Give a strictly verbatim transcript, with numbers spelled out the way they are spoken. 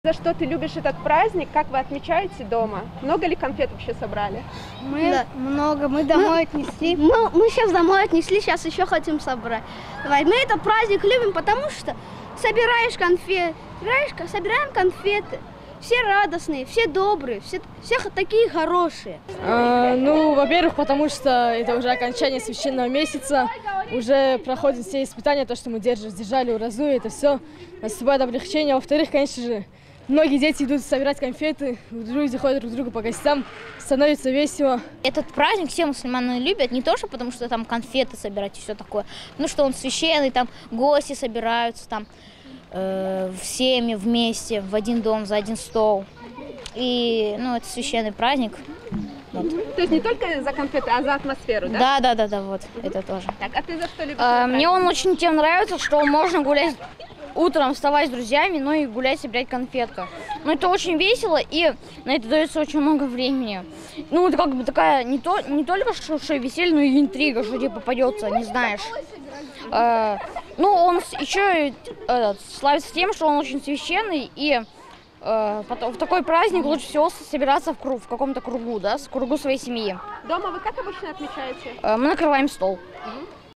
За что ты любишь этот праздник? Как вы отмечаете дома? Много ли конфет вообще собрали? Мы да. много, мы домой мы, отнесли. Мы, мы сейчас домой отнесли, сейчас еще хотим собрать. Давай. Мы этот праздник любим, потому что собираешь конфеты, собираешь, собираем конфеты. Все радостные, все добрые, все, все такие хорошие. А, ну, во-первых, потому что это уже окончание священного месяца, уже проходят все испытания, то, что мы держали, сдержали, уразу, это все наступает облегчение. Во-вторых, конечно же, многие дети идут собирать конфеты, люди ходят друг к другу по гостям, становится весело. Этот праздник все мусульмане любят, не то, что потому что там конфеты собирать и все такое, потому что он священный, там гости собираются, там э, всеми вместе в один дом, за один стол. И, ну, это священный праздник. Вот. То есть не только за конфеты, а за атмосферу, да? Да, да, да, да, вот, угу. Это тоже. Так, а ты за что любишь? А, мне он очень тем нравится, что можно гулять утром, вставать с друзьями, ну и гулять, собирать конфетку. Ну, это очень весело, и на это дается очень много времени. Ну, это как бы такая, не, то, не только что, что веселье, но и интрига, что тебе попадется, не знаешь. А, ну, он еще э, славится тем, что он очень священный, и э, потом, в такой праздник лучше всего собираться в, круг, в каком-то кругу, да, в кругу своей семьи. Дома вы как обычно отмечаете? Э, мы накрываем стол. Угу.